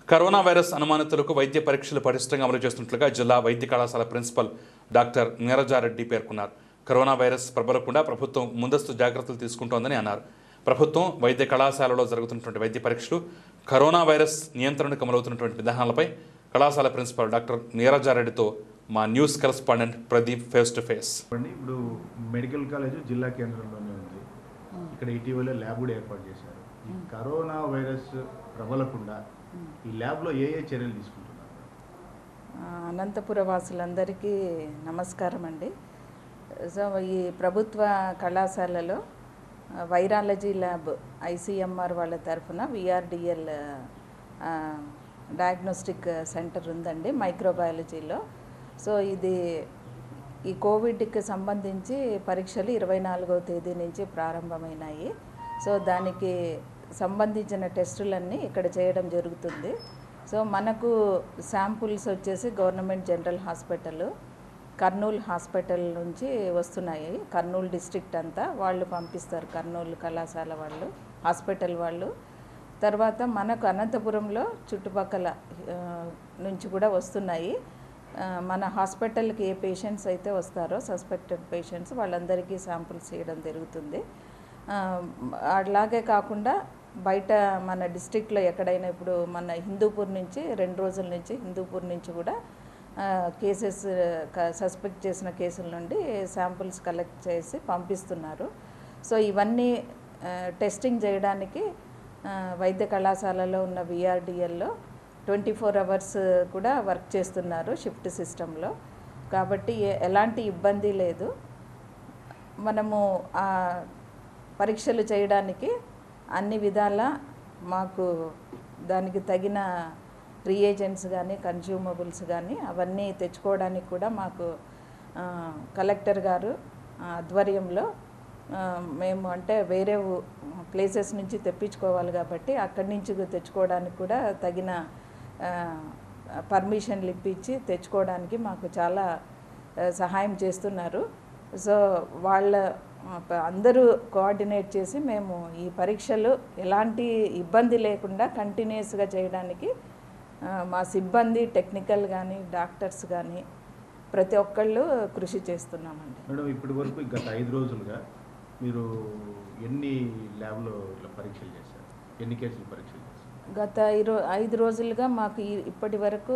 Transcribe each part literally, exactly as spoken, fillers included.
Corona virus అనుమానితులకు వైద్య పరీక్షలు పటిష్టంగా అమలు చేస్తున్నట్లుగా జిల్లా వైద్య కళాశాల ప్రిన్సిపల్ డాక్టర్ నీరజారెడ్డి పేర్కొన్నారు. కరోనా వైరస్ ప్రబలకుండా ప్రభుత్వం ముందస్తు జాగ్రత్తలు తీసుకుంటోందని అన్నారు. ప్రభుత్వం వైద్య కళాశాలలో జరుగుతున్నటువంటి వైద్య పరీక్షలు, కరోనా వైరస్ నియంత్రణకు అమలవుతున్నటువంటి విధానాలపై కళాశాల ప్రిన్సిపల్ డాక్టర్ నీరజారెడ్డితో మా news correspondent Pradeep face to face. ఇప్పుడు మెడికల్ కాలేజ్ జిల్లా కేంద్రంలోనే ఉంది. ఇక్కడ ఇటీవల ల్యాబ్ కూడా ఏర్పాటు చేశారు. ఈ కరోనా వైరస్ ప్రబలకుండా ఈ ల్యాబ్లో ఏ ఏ చర్యలు తీసుకుంటున్నారు? అనంతపుర వాసులందరికీ నమస్కారం అండి. సో ఈ ప్రభుత్వ కళాశాలలో వైరాలజీ ల్యాబ్ ఐసీఎంఆర్ వాళ్ళ తరఫున విఆర్డిఎల్ డయాగ్నోస్టిక్ సెంటర్ ఉందండి మైక్రోబయాలజీలో. సో ఇది ఈ కోవిడ్కి సంబంధించి పరీక్షలు ఇరవై నాలుగవ తేదీ నుంచి ప్రారంభమైనాయి. సో దానికి సంబంధించిన టెస్టులన్నీ ఇక్కడ చేయడం జరుగుతుంది. సో మనకు శాంపుల్స్ వచ్చేసి government general hospital, Kurnool hospital నుంచి వస్తున్నాయి. కర్నూలు డిస్ట్రిక్ట్ అంతా వాళ్ళు పంపిస్తారు, కర్నూలు కళాశాల వాళ్ళు, హాస్పిటల్ వాళ్ళు. తర్వాత మనకు అనంతపురంలో చుట్టుపక్కల నుంచి కూడా వస్తున్నాయి. మన హాస్పిటల్కి ఏ పేషెంట్స్ అయితే వస్తారో సస్పెక్టెడ్ పేషెంట్స్ వాళ్ళందరికీ శాంపుల్స్ చేయడం జరుగుతుంది. అలాగే కాకుండా బయట మన డిస్ట్రిక్ట్లో ఎక్కడైనా ఇప్పుడు మన హిందూపూర్ నుంచి రెండు రోజుల నుంచి హిందూపూర్ నుంచి కూడా కేసెస్ సస్పెక్ట్ చేసిన కేసుల నుండి శాంపుల్స్ కలెక్ట్ చేసి పంపిస్తున్నారు. సో ఇవన్నీ టెస్టింగ్ చేయడానికి వైద్య కళాశాలలో ఉన్న విఆర్డిఎల్లో ట్వంటీ ఫోర్ అవర్స్ కూడా వర్క్ చేస్తున్నారు షిఫ్ట్ సిస్టంలో. కాబట్టి ఎలాంటి ఇబ్బంది లేదు. మనము ఆ పరీక్షలు చేయడానికి అన్ని విధాల మాకు దానికి తగిన రియేజెంట్స్ కానీ కన్జ్యూమబుల్స్ కానీ అవన్నీ తెచ్చుకోవడానికి కూడా మాకు కలెక్టర్ గారు ఆధ్వర్యంలో మేము అంటే వేరే ప్లేసెస్ నుంచి తెప్పించుకోవాలి కాబట్టి అక్కడి నుంచి తెచ్చుకోవడానికి కూడా తగిన పర్మిషన్లు ఇప్పించి తెచ్చుకోవడానికి మాకు చాలా సహాయం చేస్తున్నారు. సో వాళ్ళ అందరూ కోఆర్డినేట్ చేసి మేము ఈ పరీక్షలు ఎలాంటి ఇబ్బంది లేకుండా కంటిన్యూస్గా చేయడానికి మా సిబ్బంది టెక్నికల్ కానీ డాక్టర్స్ కానీ ప్రతి ఒక్కళ్ళు కృషి చేస్తున్నామండి. మేడం, ఇప్పటి వరకు గత ఐదు రోజులుగా మీరు ఎన్ని ల్యాబ్లో ఇట్లా పరీక్షలు చేశారు? ఎన్ని కేసులు పరీక్షలు చేశారు? గత ఇరో ఐదు రోజులుగా మాకు ఇప్పటి వరకు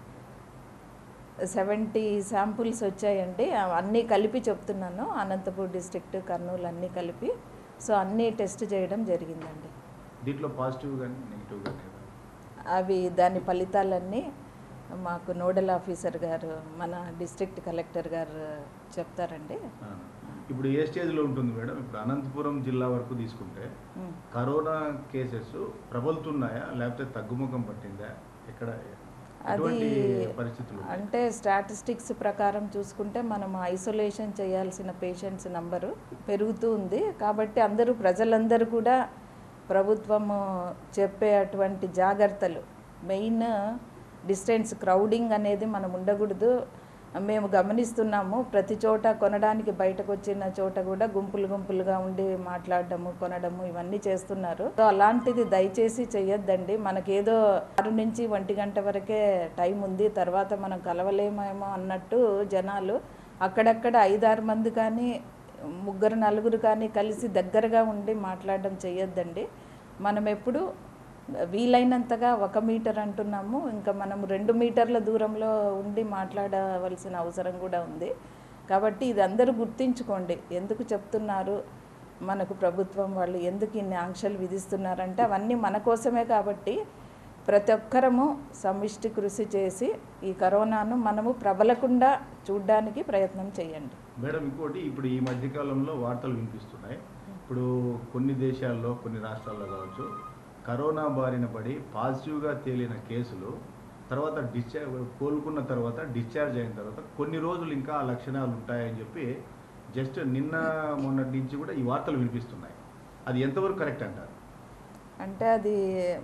సెవెంటీ శాంపుల్స్ వచ్చాయండి. అన్నీ కలిపి చెప్తున్నాను, అనంతపూర్ డిస్ట్రిక్ట్, కర్నూలు అన్నీ కలిపి. సో అన్నీ టెస్ట్ చేయడం జరిగిందండి. దీంట్లో పాజిటివ్ కానీ నెగిటివ్ కానీ అవి దాని ఫలితాలన్నీ మాకు నోడల్ ఆఫీసర్ గారు మన డిస్ట్రిక్ట్ కలెక్టర్ గారు చెప్తారండి. ఇప్పుడు ఏ స్టేజ్లో ఉంటుంది మేడం? ఇప్పుడు అనంతపురం జిల్లా వరకు తీసుకుంటే కరోనా కేసెస్ ప్రబలుతున్నాయా లేకపోతే తగ్గుముఖం పట్టిందా? ఎక్కడ అది అంటే స్టాటిస్టిక్స్ ప్రకారం చూసుకుంటే మనం ఐసోలేషన్ చేయాల్సిన పేషెంట్స్ నంబరు పెరుగుతూ ఉంది. కాబట్టి అందరూ ప్రజలందరూ కూడా ప్రభుత్వము చెప్పే అటువంటి జాగ్రత్తలు, మెయిన్ డిస్టెన్స్, క్రౌడింగ్ అనేది మనం ఉండకూడదు. మేము గమనిస్తున్నాము ప్రతి చోట కొనడానికి బయటకు వచ్చిన చోట కూడా గుంపులు గుంపులుగా ఉండి మాట్లాడడము, కొనడము ఇవన్నీ చేస్తున్నారు. సో అలాంటిది దయచేసి చెయ్యొద్దండి. మనకేదో ఆరు నుంచి ఒంటి గంట వరకే టైం ఉంది, తర్వాత మనం కలవలేమేమో అన్నట్టు జనాలు అక్కడక్కడ ఐదారు మంది కానీ ముగ్గురు నలుగురు కానీ కలిసి దగ్గరగా ఉండి మాట్లాడడం చెయ్యొద్దండి. మనం ఎప్పుడు వీలైనంతగా ఒక మీటర్ అంటున్నాము, ఇంకా మనం రెండు మీటర్ల దూరంలో ఉండి మాట్లాడవలసిన అవసరం కూడా ఉంది. కాబట్టి ఇది అందరూ గుర్తించుకోండి. ఎందుకు చెప్తున్నారు మనకు ప్రభుత్వం వాళ్ళు, ఎందుకు ఇన్ని ఆంక్షలు విధిస్తున్నారంటే అవన్నీ మన కోసమే. కాబట్టి ప్రతి ఒక్కరము సమిష్టి కృషి చేసి ఈ కరోనాను మనము ప్రబలకుండా చూడడానికి ప్రయత్నం చేయండి. మేడం, ఇంకోటి ఇప్పుడు ఈ మధ్యకాలంలో వార్తలు వినిపిస్తున్నాయి. ఇప్పుడు కొన్ని దేశాల్లో, కొన్ని రాష్ట్రాల్లో కావచ్చు, కరోనా బారిన పడి పాజిటివ్గా తేలిన కేసులు తర్వాత డిశ్చార్జ్ కోలుకున్న తర్వాత డిశ్చార్జ్ అయిన తర్వాత కొన్ని రోజులు ఇంకా ఆ లక్షణాలు ఉంటాయని చెప్పి జస్ట్ నిన్న మొన్నటి నుంచి కూడా ఈ వార్తలు వినిపిస్తున్నాయి. అది ఎంతవరకు కరెక్ట్ అంటారు? అంటే అది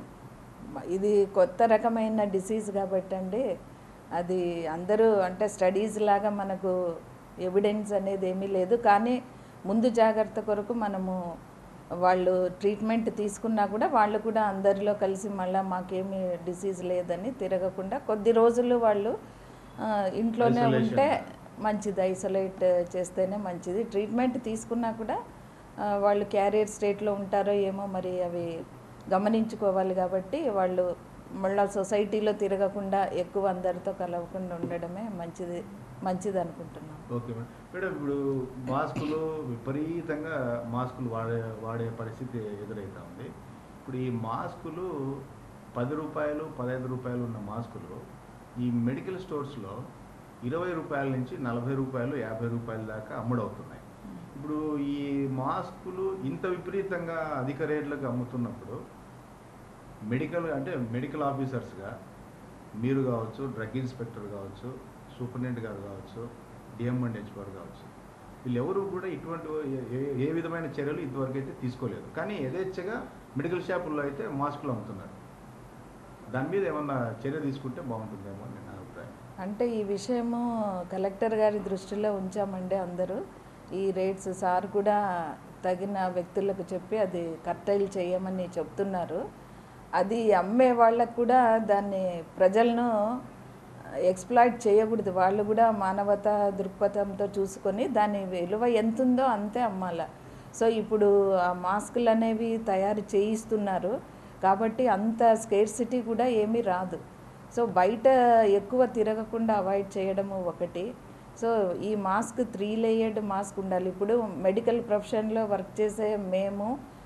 ఇది కొత్త రకమైన డిసీజ్ కాబట్టి అండి, అది అందరూ అంటే స్టడీస్ లాగా మనకు ఎవిడెన్స్ అనేది ఏమీ లేదు. కానీ ముందు జాగ్రత్త కొరకు మనము వాళ్ళు ట్రీట్మెంట్ తీసుకున్నా కూడా వాళ్ళు కూడా అందరిలో కలిసి మళ్ళీ మాకేమీ డిసీజ్ లేదని తిరగకుండా కొద్ది రోజులు వాళ్ళు ఇంట్లోనే ఉంటే మంచిది, ఐసోలేట్ చేస్తేనే మంచిది. ట్రీట్మెంట్ తీసుకున్నా కూడా వాళ్ళు క్యారియర్ స్టేట్లో ఉంటారో ఏమో మరి అవి గమనించుకోవాలి. కాబట్టి వాళ్ళు మళ్ళీ సొసైటీలో తిరగకుండా ఎక్కువ అందరితో కలవకుండా ఉండడమే మంచిది మంచిది అనుకుంటున్నాం. Okay madam. మేడం ఇప్పుడు మాస్కులు విపరీతంగా మాస్కులు వాడే వాడే పరిస్థితి ఎదురవుతా ఉంది. ఇప్పుడు ఈ మాస్కులు పది రూపాయలు పదహైదు రూపాయలు ఉన్న మాస్కులు ఈ మెడికల్ స్టోర్స్లో ఇరవై రూపాయల నుంచి నలభై రూపాయలు యాభై రూపాయల దాకా అమ్ముడవుతున్నాయి. ఇప్పుడు ఈ మాస్కులు ఇంత విపరీతంగా అధిక రేట్లకు అమ్ముతున్నప్పుడు మెడికల్ అంటే మెడికల్ ఆఫీసర్స్గా మీరు కావచ్చు, డ్రగ్ ఇన్స్పెక్టర్ కావచ్చు, సూపరింటెండెంట్ గారు కావచ్చు, డిఎం అండ్ హెచ్ఆర్ కావచ్చు, వీళ్ళెవరూ కూడా ఇటువంటి ఏ విధమైన చర్యలు ఇంతవరకు అయితే తీసుకోలేదు. కానీ యథేచ్ఛగా మెడికల్ షాపుల్లో అయితే మాస్కులు అమ్ముతున్నారు. దాని మీద ఏమన్నా చర్య తీసుకుంటే బాగుంటుందేమో అని నా అభిప్రాయం. అంటే ఈ విషయము కలెక్టర్ గారి దృష్టిలో ఉంచామండి. అందరూ ఈ రేట్స్ సార్ కూడా తగిన వ్యక్తులకు చెప్పి అది కర్టైల్ చేయమని చెప్తున్నారు. అది అమ్మే వాళ్ళకు కూడా దాన్ని ప్రజలను ఎక్స్ప్లాయిట్ చేయకూడదు. వాళ్ళు కూడా మానవతా దృక్పథంతో చూసుకొని దాని విలువ ఎంత ఉందో అంతే అమ్మాల. సో ఇప్పుడు ఆ మాస్కులు అనేవి తయారు చేయిస్తున్నారు కాబట్టి అంత స్కేర్సిటీ కూడా ఏమీ రాదు. సో బయట ఎక్కువ తిరగకుండా అవాయిడ్ చేయడము ఒకటి. సో ఈ మాస్క్ త్రీ లేయర్డ్ మాస్క్ ఉండాలి. ఇప్పుడు మెడికల్ ప్రొఫెషన్లో వర్క్ చేసే మేము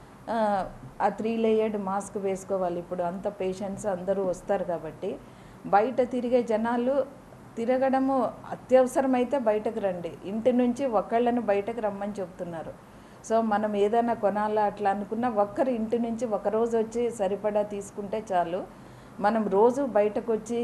ఆ త్రీ లేయర్డ్ మాస్క్ వేసుకోవాలి. ఇప్పుడు అంత పేషెంట్స్ అందరూ వస్తారు కాబట్టి బయట తిరిగే జనాలు తిరగడము అత్యవసరమైతే బయటకు రండి. ఇంటి నుంచి ఒకళ్ళను బయటకు రమ్మని చెప్తున్నారు. సో మనం ఏదైనా కొనాలా అట్లా అనుకున్నా ఒక్కరు ఇంటి నుంచి ఒకరోజు వచ్చి సరిపడా తీసుకుంటే చాలు. మనం రోజు బయటకు వచ్చి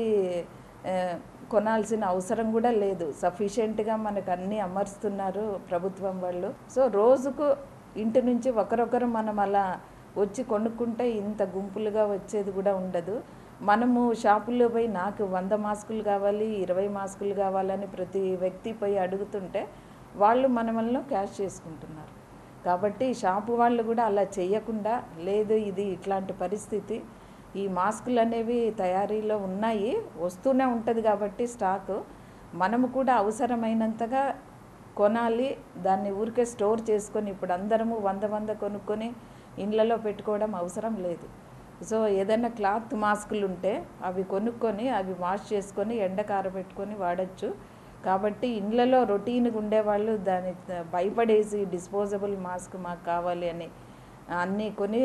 కొనాల్సిన అవసరం కూడా లేదు. సఫిషియెంట్గా మనకు అన్నీ అమర్స్తున్నారు ప్రభుత్వం వాళ్ళు. సో రోజుకు ఇంటి నుంచి ఒకరొకరు మనం అలా వచ్చి కొనుక్కుంటే ఇంత గుంపులుగా వచ్చేది కూడా ఉండదు. మనము షాపుల్లో పోయి నాకు వంద మాస్కులు కావాలి, ఇరవై మాస్కులు కావాలని ప్రతి వ్యక్తి పోయి అడుగుతుంటే వాళ్ళు మనమల్లో క్యాష్ చేసుకుంటున్నారు. కాబట్టి షాపు వాళ్ళు కూడా అలా చేయకుండా లేదు ఇది ఇట్లాంటి పరిస్థితి. ఈ మాస్కులు అనేవి తయారీలో ఉన్నాయి, వస్తూనే ఉంటుంది కాబట్టి స్టాకు మనము కూడా అవసరమైనంతగా కొనాలి. దాన్ని ఊరికే స్టోర్ చేసుకొని ఇప్పుడు అందరము వంద వంద కొనుక్కొని ఇండ్లలో పెట్టుకోవడం అవసరం లేదు. సో ఏదైనా క్లాత్ మాస్కులు ఉంటే అవి కొనుక్కొని అవి వాష్ చేసుకొని ఎండ కారబెట్టుకొని వాడచ్చు. కాబట్టి ఇండ్లలో రొటీన్గా ఉండేవాళ్ళు దాన్ని భయపడేసి డిస్పోజబుల్ మాస్క్ మాకు కావాలి అని అన్నీ కొని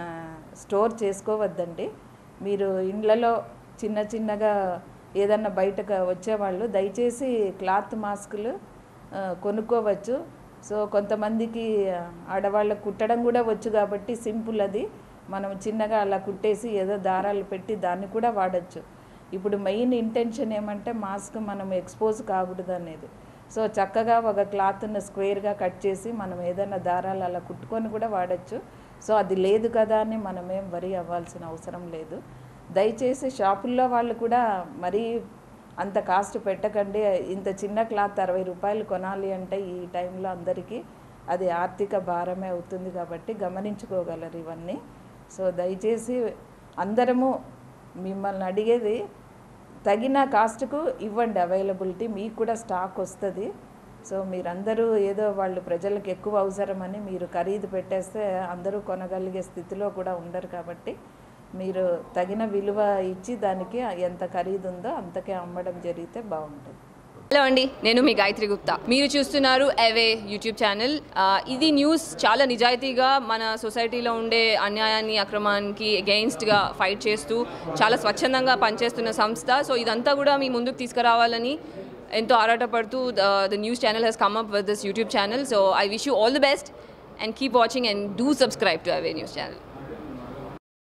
స్టోర్ చేసుకోవద్దండి. మీరు ఇండ్లలో చిన్న చిన్నగా ఏదన్నా బయటకు వచ్చేవాళ్ళు దయచేసి క్లాత్ మాస్కులు కొనుక్కోవచ్చు. సో కొంతమందికి ఆడవాళ్ళకు కుట్టడం కూడా వచ్చు కాబట్టి సింపుల్, అది మనం చిన్నగా అలా కుట్టేసి ఏదో దారాలు పెట్టి దాన్ని కూడా వాడచ్చు. ఇప్పుడు మెయిన్ ఇంటెన్షన్ ఏమంటే మాస్క్ మనం ఎక్స్పోజ్ కాకూడదు అనేది. సో చక్కగా ఒక క్లాత్ను స్క్వేర్గా కట్ చేసి మనం ఏదైనా దారాలు అలా కుట్టుకొని కూడా వాడచ్చు. సో అది లేదు కదా అని మనమేం వరి అవ్వాల్సిన అవసరం లేదు. దయచేసి షాపుల్లో వాళ్ళు కూడా మరీ అంత కాస్ట్ పెట్టకండి. ఇంత చిన్న క్లాత్ అరవై రూపాయలు కొనాలి అంటే ఈ టైంలో అందరికీ అది ఆర్థిక భారమే అవుతుంది కాబట్టి గమనించుకోగలరు ఇవన్నీ. సో దయచేసి అందరము మిమ్మల్ని అడిగేది తగిన కాస్ట్కు ఇవ్వండి అవైలబిలిటీ, మీకు కూడా స్టాక్ వస్తుంది. సో మీరందరూ ఏదో వాళ్ళు ప్రజలకు ఎక్కువ అవసరమని మీరు ఖరీదు పెట్టేస్తే అందరూ కొనగలిగే స్థితిలో కూడా ఉండరు. కాబట్టి మీరు తగిన విలువ ఇచ్చి దానికి ఎంత ఖరీదు ఉందో అంతకే అమ్మడం జరిగితే బాగుంటుంది. హలో అండి, నేను మీ గాయత్రి గుప్తా. మీరు చూస్తున్నారు అవే యూట్యూబ్ ఛానల్. ఇది న్యూస్ చాలా నిజాయితీగా మన సొసైటీలో ఉండే అన్యాయాన్ని అక్రమానికి అగెయిన్స్ట్గా ఫైట్ చేస్తూ చాలా స్వచ్ఛందంగా పనిచేస్తున్న సంస్థ. సో ఇదంతా కూడా మీ ముందుకు తీసుకురావాలని ఎంతో ఆరాటపడుతూ the news channel has come up with this YouTube channel. So I wish you all the best and keep watching and do subscribe to our news channel.